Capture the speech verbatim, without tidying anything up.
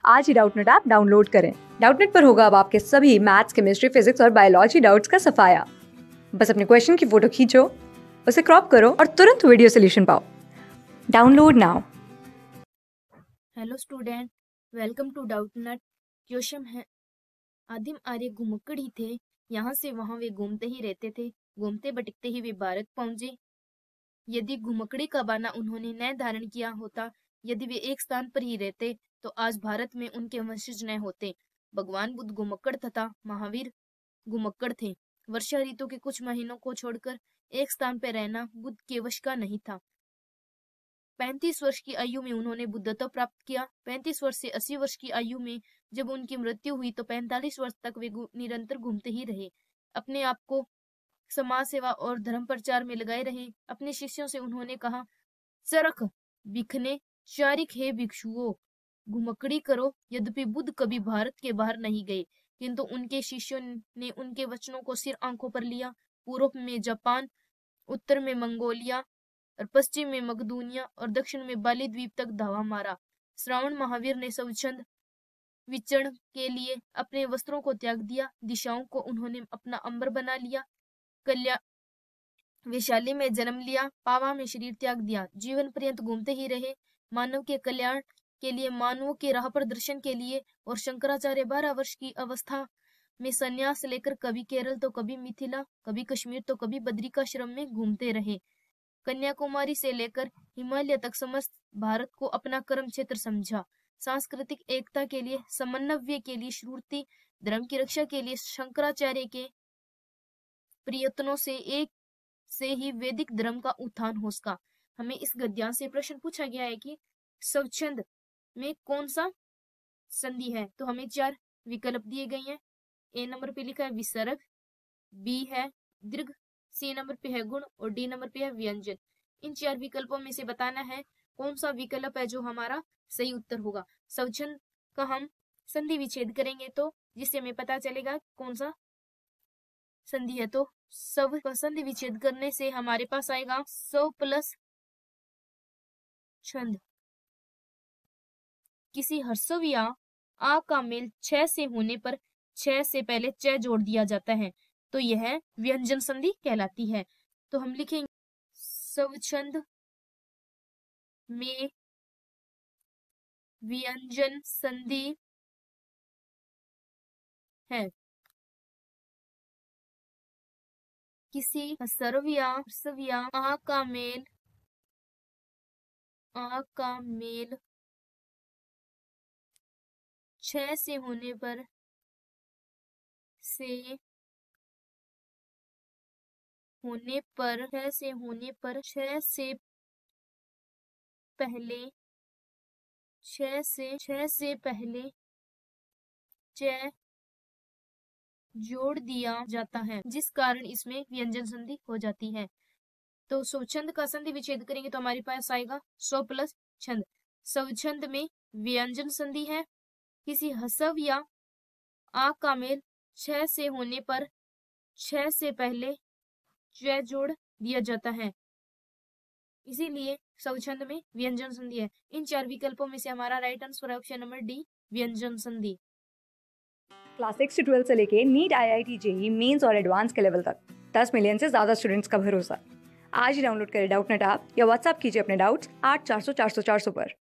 आज ही Doubtnut app download करें। डाउटनेट पर होगा अब आपके सभी मैथ्स, केमिस्ट्री, फिजिक्स और बायोलॉजी डाउट्स का सफाया। बस अपने क्वेश्चन की फोटो खींचो, उसे क्रॉप करो और तुरंत वीडियो सोल्यूशन पाओ। Download now. Hello student, welcome to Doubtnut. Question है, आदिम आर्य घुमक्कड़ ही थे, यहाँ से वहाँ वे घूमते ही रहते थे, घूमते भटकते ही वे भारत पहुंचे। यदि घुमक्कड़ी का बाना उन्होंने न धारण किया होता, यदि वे एक स्थान पर ही रहते, तो आज भारत में उनके वंशज न होते। भगवान बुद्ध घुमक्कड़ तथा महावीर घुमक्कड़ थे। वर्षा ऋतु के कुछ महीनों को छोड़कर एक स्थान पर रहना बुद्ध के वश का नहीं था। पैंतीस वर्ष की आयु में उन्होंने बुद्धत्व प्राप्त किया। पैंतीस वर्ष से अस्सी वर्ष की आयु में जब उनकी मृत्यु हुई तो पैंतालीस वर्ष तक वे निरंतर घूमते ही रहे। अपने आप को समाज सेवा और धर्म प्रचार में लगाए रहे। अपने शिष्यों से उन्होंने कहा, चरख बिखने चारिक हे भिक्षुओं, घुमक्कड़ी करो। यद्यपि बुद्ध कभी भारत के बाहर नहीं गए, किंतु उनके शिष्यों ने उनके वचनों को सिर आंखों पर लिया। पूर्व में जापान, उत्तर में मंगोलिया और पश्चिम में मकदूनिया और दक्षिण में बाली द्वीप तक धावा मारा। श्रावण महावीर ने स्वच्छंद विचरण के लिए अपने वस्त्रों को त्याग दिया। दिशाओं को उन्होंने अपना अंबर बना लिया। कल्या वैशाली में जन्म लिया, पावा में शरीर त्याग दिया। जीवन पर्यंत घूमते ही रहे। मानव के कल्याण के लिए, मानवों के राह प्रदर्शन के लिए। और शंकराचार्य बारह वर्ष की अवस्था में संन्यास लेकर कभी केरल तो कभी मिथिला, कभी कश्मीर तो कभी बद्रिकाश्रम में घूमते रहे। कन्याकुमारी से लेकर हिमालय तक समस्त भारत को अपना कर्म क्षेत्र समझा। सांस्कृतिक एकता के लिए, समन्वय के लिए, श्रुति धर्म की रक्षा के लिए शंकराचार्य के प्रयत्नों से एक से ही वैदिक धर्म का उत्थान हो सका। हमें इस गद्यांश से प्रश्न पूछा गया है कि स्वच्छंद में कौन सा संधि है, तो हमें चार विकल्प दिए गए हैं। ए नंबर पे लिखा है विसर्ग, बी है दीर्घ, सी नंबर पे है गुण और डी नंबर पे है व्यंजन। इन चार विकल्पों में से बताना है कौन सा विकल्प है जो हमारा सही उत्तर होगा। स्वच्छंद का हम संधि विच्छेद करेंगे तो जिससे हमें पता चलेगा कौन सा संधि है। तो सब का संधि विच्छेद करने से हमारे पास आएगा सौ प्लस छंद। किसी ह्रस्व या आ का मेल छह से होने पर छह से पहले च जोड़ दिया जाता है, तो यह व्यंजन संधि कहलाती है। तो हम लिखेंगे स्वच्छंद में व्यंजन संधि है। किसी ह्रस्व या ह्रस्व या आ का मेल आ का मेल छह से होने पर से होने पर छह से होने पर छह से पहले छह से छह से पहले च जोड़ दिया जाता है, जिस कारण इसमें व्यंजन संधि हो जाती है। तो स्वच्छंद का संधि विच्छेद करेंगे तो हमारे पास आएगा सौ प्लस छंद। स्वच्छंद में व्यंजन संधि है। किसी ह्रस्व या आ का मेल छह से होने पर छह से पहले च जोड़ दिया जाता है, इसीलिए स्वच्छंद में व्यंजन संधि है। इन चार विकल्पों में से हमारा राइट आंसर है ऑप्शन नंबर डी, व्यंजन संधि। क्लास सिक्स से ट्वेल्थ से लेके NEET, I I T, JEE mains और एडवांस के लेवल तक दस मिलियन से ज्यादा स्टूडेंट्स का भरोसा। आज ही डाउनलोड करें डाउटनेट ऐप या व्हाट्सएप कीजिए अपने डाउट्स आठ चार सौ चार सौ चार सौ पर।